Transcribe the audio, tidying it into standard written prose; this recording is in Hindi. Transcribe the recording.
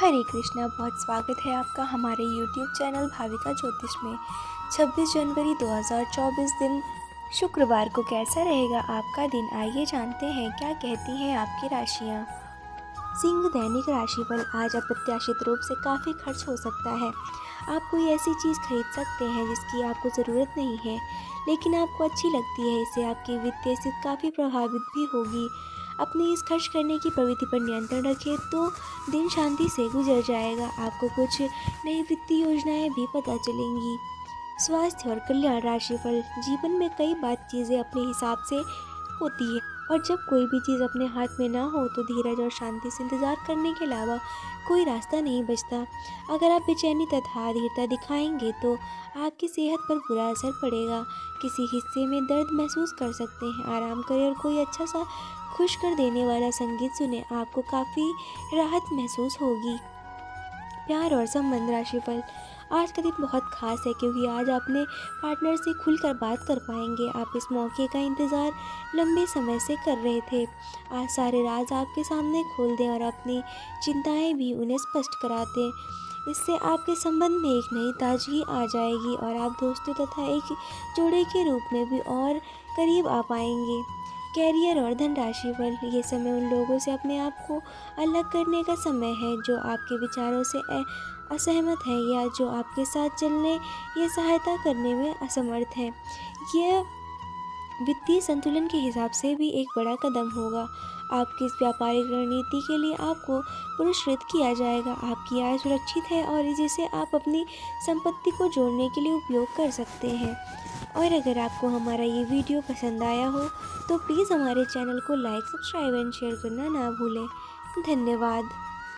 हरे कृष्णा, बहुत स्वागत है आपका हमारे YouTube चैनल भाविका ज्योतिष में। 26 जनवरी 2024 दिन शुक्रवार को कैसा रहेगा आपका दिन, आइए जानते हैं क्या कहती हैं आपकी राशियां। सिंह, दैनिक राशिफल। आज अप्रत्याशित रूप से काफ़ी खर्च हो सकता है। आप कोई ऐसी चीज़ खरीद सकते हैं जिसकी आपको ज़रूरत नहीं है, लेकिन आपको अच्छी लगती है। इससे आपकी वित्तीय स्थिति काफ़ी प्रभावित भी होगी। अपनी इस खर्च करने की प्रवृत्ति पर नियंत्रण रखें तो दिन शांति से गुजर जाएगा। आपको कुछ नई वित्तीय योजनाएं भी पता चलेंगी। स्वास्थ्य और कल्याण राशिफल। जीवन में कई बार चीज़ें अपने हिसाब से होती है, और जब कोई भी चीज़ अपने हाथ में ना हो तो धीरज और शांति से इंतज़ार करने के अलावा कोई रास्ता नहीं बचता। अगर आप बेचैनी तथा अधीरता दिखाएंगे तो आपकी सेहत पर बुरा असर पड़ेगा। किसी हिस्से में दर्द महसूस कर सकते हैं। आराम करें और कोई अच्छा सा खुश कर देने वाला संगीत सुने, आपको काफ़ी राहत महसूस होगी। प्यार और संबंध राशिफल। आज का दिन बहुत खास है क्योंकि आज अपने पार्टनर से खुलकर बात कर पाएंगे। आप इस मौके का इंतज़ार लंबे समय से कर रहे थे। आज सारे राज आपके सामने खोल दें और अपनी चिंताएं भी उन्हें स्पष्ट करा दें। इससे आपके संबंध में एक नई ताजगी आ जाएगी और आप दोस्तों तथा एक जोड़े के रूप में भी और करीब आ पाएंगे। कैरियर और धन राशिफल। ये समय उन लोगों से अपने आप को अलग करने का समय है जो आपके विचारों से असहमत हैं या जो आपके साथ चलने या सहायता करने में असमर्थ हैं। यह वित्तीय संतुलन के हिसाब से भी एक बड़ा कदम होगा। आपकी इस व्यापारिक रणनीति के लिए आपको पुरस्कृत किया जाएगा। आपकी आय सुरक्षित है और जिसे आप अपनी संपत्ति को जोड़ने के लिए उपयोग कर सकते हैं। और अगर आपको हमारा ये वीडियो पसंद आया हो तो प्लीज़ हमारे चैनल को लाइक, सब्सक्राइब एंड शेयर करना ना भूलें। धन्यवाद।